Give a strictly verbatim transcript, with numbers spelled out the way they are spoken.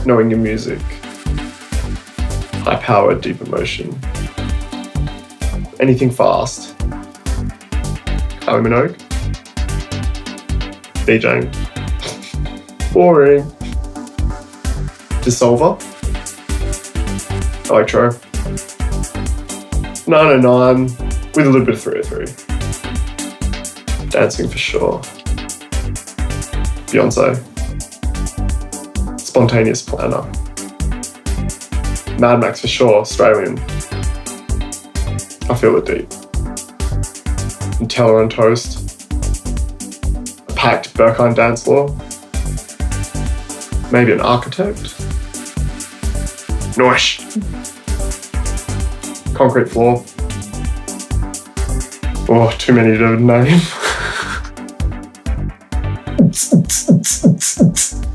knowing your music. High power, deep emotion. Anything fast. Kylie Minogue. DJing. Boring. Dissolver. Electro. nine oh nine with a little bit of three oh three. Dancing for sure. Beyonce. Spontaneous Planner. Mad Max for sure, Australian. I feel it deep. Nutella on toast. A packed Berkheim dance floor. Maybe an architect. Noish. Concrete floor. Oh, too many to name.